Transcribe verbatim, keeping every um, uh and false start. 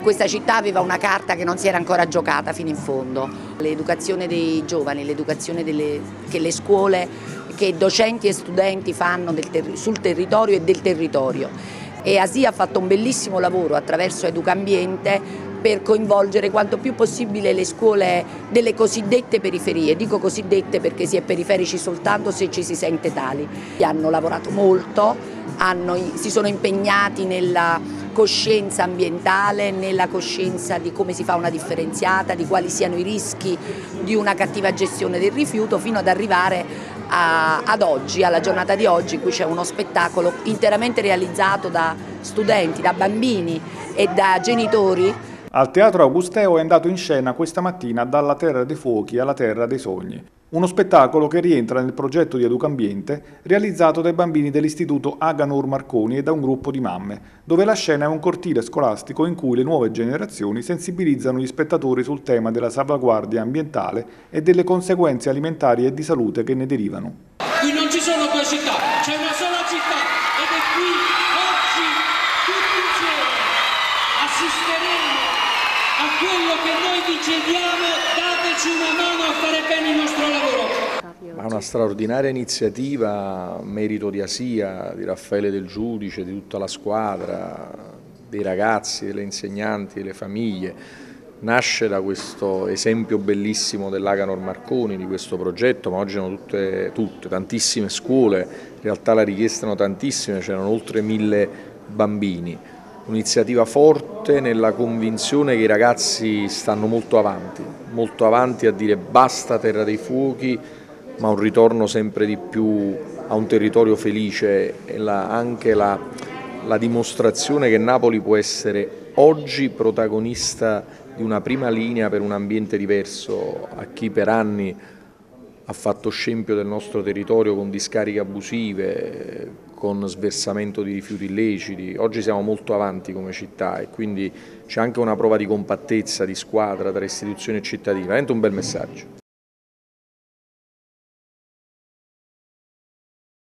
Questa città aveva una carta che non si era ancora giocata fino in fondo. L'educazione dei giovani, l'educazione che le scuole, che docenti e studenti fanno del ter sul territorio e del territorio. E A S I ha fatto un bellissimo lavoro attraverso Educambiente per coinvolgere quanto più possibile le scuole delle cosiddette periferie. Dico cosiddette perché si è periferici soltanto se ci si sente tali. Hanno lavorato molto, hanno, si sono impegnati nella coscienza ambientale, nella coscienza di come si fa una differenziata, di quali siano i rischi di una cattiva gestione del rifiuto, fino ad arrivare a, ad oggi, alla giornata di oggi, in cui c'è uno spettacolo interamente realizzato da studenti, da bambini e da genitori. Al Teatro Augusteo è andato in scena questa mattina Dalla Terra dei Fuochi alla Terra dei Sogni, uno spettacolo che rientra nel progetto di Educambiente realizzato dai bambini dell'Istituto Aganur Marconi e da un gruppo di mamme, dove la scena è un cortile scolastico in cui le nuove generazioni sensibilizzano gli spettatori sul tema della salvaguardia ambientale e delle conseguenze alimentari e di salute che ne derivano. Qui non ci sono due città, c'è una sola città ed è qui oggi tutti insieme assisteremo a quello che noi vi chiediamo: dateci una mano a fare bene il nostro lavoro. Ma una straordinaria iniziativa, merito di Asia, di Raffaele Del Giudice, di tutta la squadra, dei ragazzi, delle insegnanti, delle famiglie. Nasce da questo esempio bellissimo dell'Aganor Marconi, di questo progetto, ma oggi sono tutte, tutte, tantissime scuole, in realtà la richiesta erano tantissime, c'erano oltre mille bambini. Un'iniziativa forte nella convinzione che i ragazzi stanno molto avanti, molto avanti a dire basta Terra dei Fuochi, ma un ritorno sempre di più a un territorio felice e la, anche la, la dimostrazione che Napoli può essere oggi protagonista di una prima linea per un ambiente diverso a chi per anni ha fatto scempio del nostro territorio con discariche abusive, con sversamento di rifiuti illeciti. Oggi siamo molto avanti come città e quindi c'è anche una prova di compattezza, di squadra tra istituzioni e cittadini, veramente un bel messaggio.